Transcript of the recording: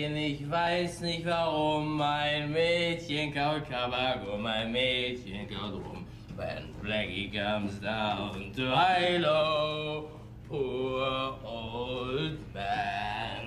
Mädchen, ich weiß nicht warum. Mein Mädchen kaut Tabak und mein Mädchen kaut rum. When Blackie comes down to high-low, poor old man.